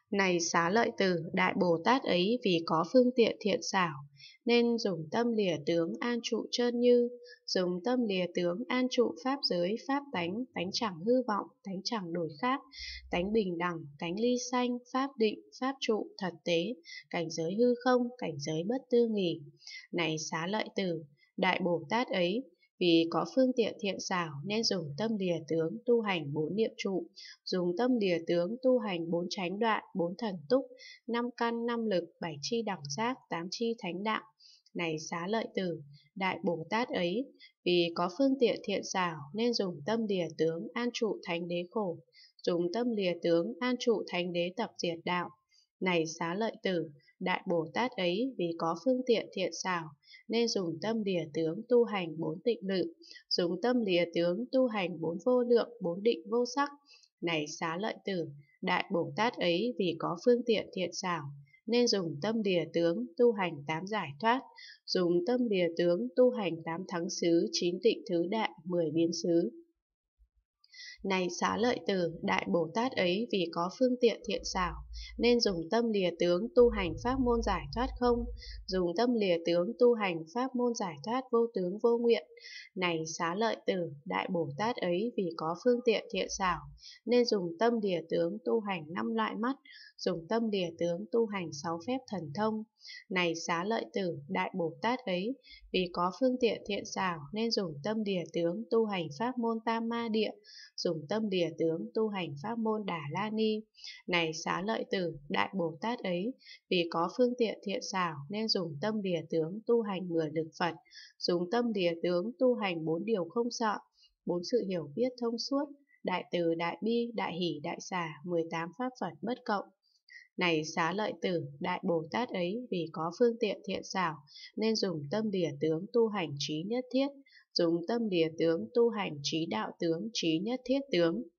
Này Xá Lợi Tử, Đại Bồ Tát ấy vì có phương tiện thiện xảo, nên dùng tâm lìa tướng an trụ trơn như, dùng tâm lìa tướng an trụ pháp giới, pháp tánh, tánh chẳng hư vọng, tánh chẳng đổi khác, tánh bình đẳng, tánh ly sanh, pháp định, pháp trụ, thật tế, cảnh giới hư không, cảnh giới bất tư nghì. Này Xá Lợi Tử, Đại Bồ Tát ấy vì có phương tiện thiện xảo nên dùng tâm lìa tướng tu hành bốn niệm trụ, dùng tâm lìa tướng tu hành bốn chánh đoạn, bốn thần túc, năm căn, năm lực, bảy chi đẳng giác, tám chi thánh đạo. Này Xá Lợi Tử, Đại Bồ Tát ấy vì có phương tiện thiện xảo nên dùng tâm lìa tướng an trụ thánh đế khổ, dùng tâm lìa tướng an trụ thánh đế tập diệt đạo. Này Xá Lợi Tử, Đại Bồ Tát ấy vì có phương tiện thiện xảo nên dùng tâm lìa tướng tu hành bốn tịnh lự, dùng tâm lìa tướng tu hành bốn vô lượng, bốn định vô sắc. Này Xá Lợi Tử, Đại Bồ Tát ấy vì có phương tiện thiện xảo nên dùng tâm lìa tướng tu hành tám giải thoát, dùng tâm lìa tướng tu hành tám thắng xứ, chín tịnh thứ đại, 10 biến xứ. Này Xá Lợi Tử, Đại Bồ Tát ấy vì có phương tiện thiện xảo nên dùng tâm lìa tướng tu hành pháp môn giải thoát không, dùng tâm lìa tướng tu hành pháp môn giải thoát vô tướng vô nguyện. Này Xá Lợi Tử, Đại Bồ Tát ấy vì có phương tiện thiện xảo nên dùng tâm lìa tướng tu hành năm loại mắt, dùng tâm lìa tướng tu hành sáu phép thần thông. Này Xá Lợi Tử, Đại Bồ Tát ấy vì có phương tiện thiện xảo nên dùng tâm lìa tướng tu hành pháp môn tam ma địa, dùng tâm lìa tướng tu hành pháp môn Đà La Ni. Này Xá Lợi Tử, Đại Bồ Tát ấy vì có phương tiện thiện xảo nên dùng tâm lìa tướng tu hành 10 lực Phật, dùng tâm lìa tướng tu hành 4 điều không sợ, 4 sự hiểu biết thông suốt, đại từ, đại bi, đại hỷ, đại xả, 18 pháp Phật bất cộng. Này Xá Lợi Tử, Đại Bồ Tát ấy vì có phương tiện thiện xảo nên dùng tâm lìa tướng tu hành trí nhất thiết, dùng tâm lìa tướng tu hành trí đạo tướng, trí nhất thiết tướng.